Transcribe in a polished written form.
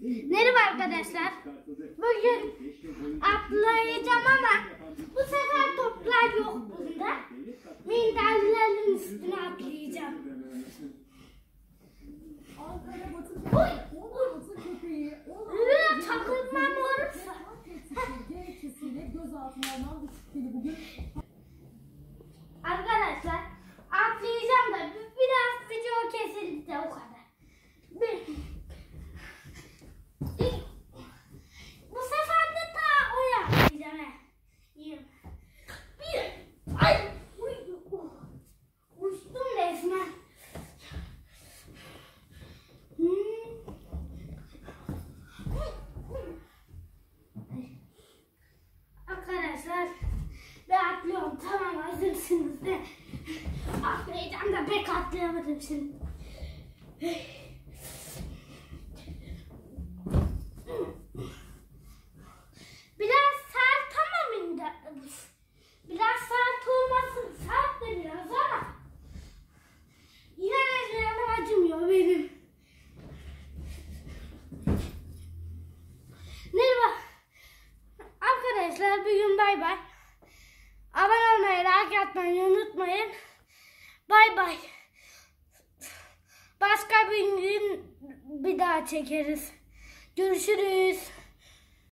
Merhaba arkadaşlar. Bugün atlayacağım ama bu sefer toplar yok bunda. Minderlerin üstüne atlayacağım. Takılmam olursa. Arkadaşlar atlayacağım da biraz video kesildi de o kadar. Bu sefer de ta oraya atlayacağım. Ay! Uçtum resmen. Arkadaşlar ben atlıyorum. Tamam, hazırsınız de. Atlayacağım da pek atlayamadım şimdi. Biraz sert ama biraz sert olmasın. Sert de biraz ama yine de canım acımıyor benim. Merhaba arkadaşlar, bugün bay bay. Abone olmayı, like atmayı unutmayın. Bay bay. Başka bir gün bir daha çekeriz. Görüşürüz.